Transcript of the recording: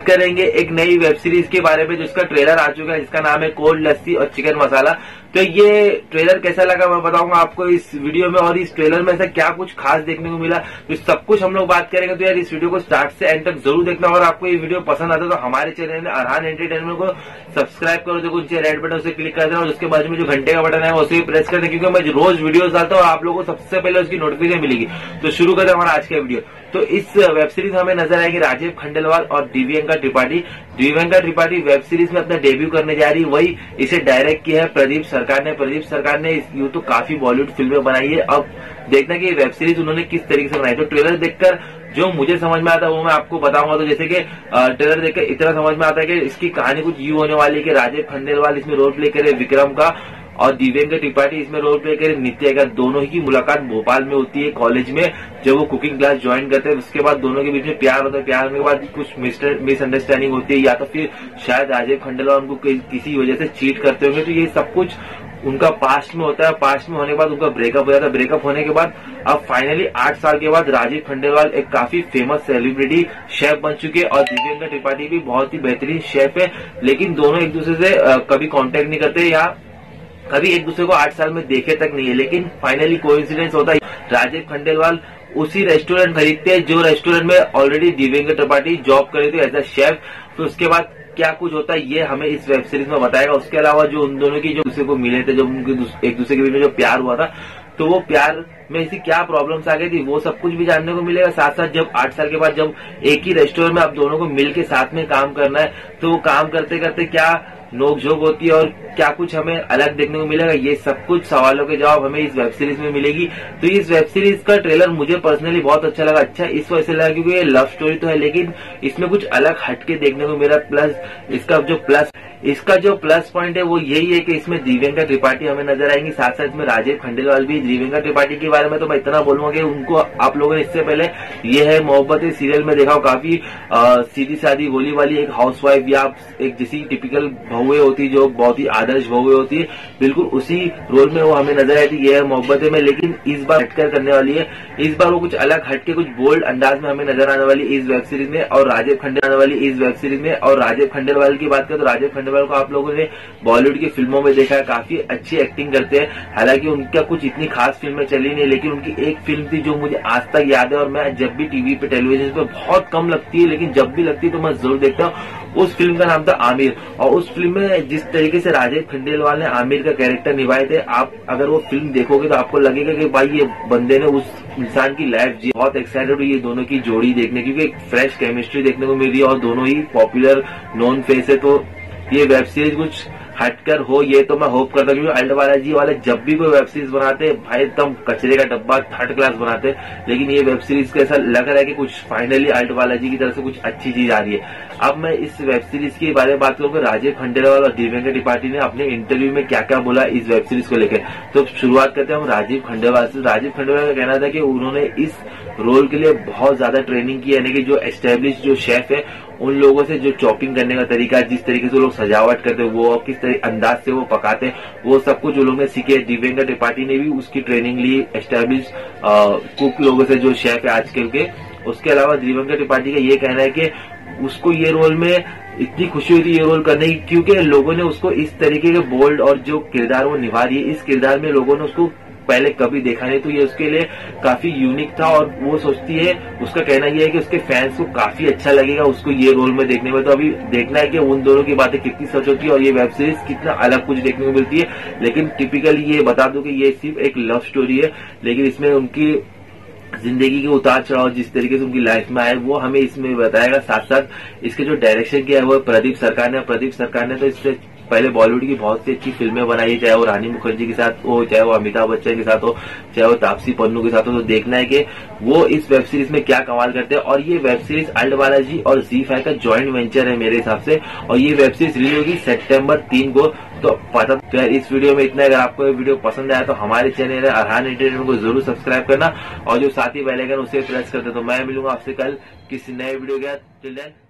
करेंगे एक नई वेब सीरीज के बारे में जिसका ट्रेलर आ चुका है, जिसका नाम है कोल्ड लस्सी और चिकन मसाला। तो ये ट्रेलर कैसा लगा मैं बताऊंगा आपको इस वीडियो में, और इस ट्रेलर में ऐसा क्या कुछ खास देखने को मिला, तो सब कुछ हम लोग बात करेंगे। तो यार इस वीडियो को स्टार्ट से एंड तक जरूर देखना, और आपको ये वीडियो पसंद आता है तो हमारे चैनल अरहान एंटरटेनमेंट को सब्सक्राइब करो, देखो नीचे रेड बटन उसे क्लिक कर देना, और उसके बाद में जो घंटे का बटन है उसे प्रेस कर देना, क्योंकि मैं रोज वीडियो डालता हूँ और आप लोगों को सबसे पहले उसकी नोटिफिकेशन मिलेगी। तो शुरू करते हैं हमारा आज का वीडियो। तो इस वेब सीरीज हमें नजर आएगी राजीव खंडेलवाल और दिव्यंका त्रिपाठी। दिव्यंका त्रिपाठी वेब सीरीज में अपना डेब्यू करने जा रही, वही इसे डायरेक्ट किया है प्रदीप सरकार ने। प्रदीप सरकार ने यूं तो काफी बॉलीवुड फिल्में बनाई है, अब देखना कि वेब सीरीज उन्होंने किस तरीके से बनाई। तो ट्रेलर देखकर जो मुझे समझ में आता है वो मैं आपको बताऊंगा। तो जैसे कि ट्रेलर देखकर इतना समझ में आता है कि इसकी कहानी कुछ यूं होने वाली है कि राजीव खंडेलवाल इसमें रोल प्ले करे विक्रम का, और दिव्यंका त्रिपाठी इसमें रोल प्ले करे नित्या का। दोनों ही की मुलाकात भोपाल में होती है कॉलेज में, जब वो कुकिंग क्लास ज्वाइन करते हैं। उसके बाद दोनों के बीच में प्यार होता है, प्यार होने के बाद कुछ मिसअंडरस्टैंडिंग होती है, या तो फिर शायद राजीव खंडेलवाल उनको किसी वजह से चीट करते होंगे। तो ये सब कुछ उनका पास्ट में होता है। पास्ट में होने के बाद उनका ब्रेकअप हो जाता है। ब्रेकअप होने के बाद अब फाइनली 8 साल के बाद राजीव खंडेलवाल एक काफी फेमस सेलिब्रिटी शेफ बन चुके हैं, और दिव्यंका त्रिपाठी भी बहुत ही बेहतरीन शेफ है। लेकिन दोनों एक दूसरे से कभी कांटेक्ट नहीं करते या कभी एक दूसरे को 8 साल में देखे तक नहीं है। लेकिन फाइनली कोइंसिडेंस होता है, राजीव खंडेलवाल उसी रेस्टोरेंट खरीदते हैं जो रेस्टोरेंट में ऑलरेडी दिव्यंका त्रिपाठी जॉब कर रही थी एज अ शेफ। तो उसके बाद क्या कुछ होता है ये हमें इस वेब सीरीज में बताएगा। उसके अलावा जो उन दोनों की जो दूसरे को मिले थे, जब उनके एक दूसरे के बीच में जो प्यार हुआ था, तो वो प्यार में ऐसी क्या प्रॉब्लम्स आ गई थी वो सब कुछ भी जानने को मिलेगा। साथ साथ जब 8 साल के बाद जब एक ही रेस्टोरेंट में आप दोनों को मिल के साथ में काम करना है, तो वो काम करते करते क्या नोकझोंक होती है और क्या कुछ हमें अलग देखने को मिलेगा, ये सब कुछ सवालों के जवाब हमें इस वेब सीरीज में मिलेगी। तो इस वेब सीरीज का ट्रेलर मुझे पर्सनली बहुत अच्छा लगा। अच्छा इस वजह से लगा क्योंकि ये लव स्टोरी तो है, लेकिन इसमें कुछ अलग हटके देखने को मिला। प्लस इसका जो प्लस पॉइंट है वो यही है कि इसमें दिव्यंका त्रिपाठी हमें नजर आएंगी, साथ साथ इसमें राजीव खंडेलवाल भी। दिव्यंका त्रिपाठी के बारे में तो मैं इतना बोलूंगा कि उनको आप लोगों ने इससे पहले ये है मोहब्बतें सीरियल में देखा हो, काफी सीधी सादी गोली वाली एक हाउसवाइफ या एक जैसी टिपिकल बहुएं होती जो बहुत ही आदर्श बहुएं होती है, बिल्कुल उसी रोल में वो हमें नजर आई थी ये है मोहब्बतें में। लेकिन इस बार हटकर करने वाली है, इस बार वो कुछ अलग हटके कुछ बोल्ड अंदाज में हमें नजर आने वाली इस वेब सीरीज में, और राजीव खंडेलवाल की बात करें तो राजीव खंडेलवाल को आप लोगों ने बॉलीवुड की फिल्मों में देखा है, काफी अच्छी एक्टिंग करते हैं। हालांकि उनका कुछ इतनी खास फिल्में चली नहीं, लेकिन उनकी एक फिल्म थी जो मुझे आज तक याद है, और मैं जब भी टीवी पे टेलीविजन पे बहुत कम लगती है, लेकिन जब भी लगती है तो मैं जरूर देखता हूँ। उस फिल्म का नाम था आमिर, और उस फिल्म में जिस तरीके से राजीव खंडेलवाल ने आमिर का कैरेक्टर निभाए थे, आप अगर वो फिल्म देखोगे तो आपको लगेगा कि भाई ये बंदे ने उस इंसान की लाइफ जी। बहुत एक्साइटेड हुई ये दोनों की जोड़ी देखने, क्योंकि एक फ्रेश केमिस्ट्री देखने को मिल रही है, और दोनों ही पॉपुलर नॉन फेस है। तो ये वेब सीरीज कुछ हटकर हो ये तो मैं होप करता हूँ, क्योंकि अल्ट बालाजी वाले जब भी कोई वेब सीरीज बनाते हैं भाई एकदम कचरे का डब्बा थर्ड क्लास बनाते हैं, लेकिन ये वेब सीरीज का ऐसा लग रहा है कि कुछ फाइनली अल्ट बालाजी की तरफ से कुछ अच्छी चीज आ रही है। अब मैं इस वेब सीरीज के बारे में बात करूँ, राजीव खंडेलवाल और दिव्यंका त्रिपाठी ने अपने इंटरव्यू में क्या क्या बोला इस वेब सीरीज को लेकर। तो शुरुआत करते हैं हम राजीव खंडेलवाल से। राजीव खंडेलवाल का कहना था कि उन्होंने इस रोल के लिए बहुत ज्यादा ट्रेनिंग की, यानी कि जो एस्टेब्लिश जो शेफ है उन लोगों से जो चॉपिंग करने का तरीका, जिस तरीके से वो लोग सजावट करते हैं, वो किस अंदाज से वो पकाते हैं, वो सब कुछ वो लोग ने सीखे। दिव्यंका त्रिपाठी ने भी उसकी ट्रेनिंग ली एस्टेब्लिश कुक लोगों से जो शेफ है आजकल के। उसके अलावा दिव्यंका त्रिपाठी का ये कहना है कि उसको ये रोल में इतनी खुशी हुई थी ये रोल करने की, क्योंकि लोगों ने उसको इस तरीके के बोल्ड और जो किरदार वो निभा रही है, इस किरदार में लोगों ने उसको पहले कभी देखा नहीं, तो ये उसके लिए काफी यूनिक था। और वो सोचती है, उसका कहना ये है कि उसके फैंस को काफी अच्छा लगेगा उसको ये रोल में देखने में। तो अभी देखना है कि उन दोनों की बातें कितनी सच होती है और ये वेब सीरीज कितना अलग कुछ देखने को मिलती है। लेकिन टिपिकली ये बता दूं कि ये सिर्फ एक लव स्टोरी है, लेकिन इसमें उनकी जिंदगी के उतार चढ़ाव जिस तरीके से उनकी लाइफ में आए वो हमें इसमें बताएगा। साथ साथ इसके जो डायरेक्शन किया है वो प्रदीप सरकार ने तो इससे पहले बॉलीवुड की बहुत सी अच्छी फिल्में बनाई है, चाहे वो रानी मुखर्जी के साथ हो, चाहे वो अमिताभ बच्चन के साथ हो, चाहे वो तापसी पन्नू के साथ हो। तो देखना है कि वो इस वेब सीरीज में क्या कमाल करते हैं। और ये वेब सीरीज अल्ट बालाजी और ZEE5 का ज्वाइंट वेंचर है मेरे हिसाब से, और ये वेब सीरीज रिलीज होगी सितंबर 3 को। तो पता तो यार इस वीडियो में इतना। अगर आपको ये वीडियो पसंद आया तो हमारे चैनल अरहान एंटरटेनमेंट को जरूर सब्सक्राइब करना, और जो साथ ही बेल आइकन उसे प्रेस कर दे। तो मैं मिलूंगा आपसे कल किसी नए वीडियो के साथ। Till then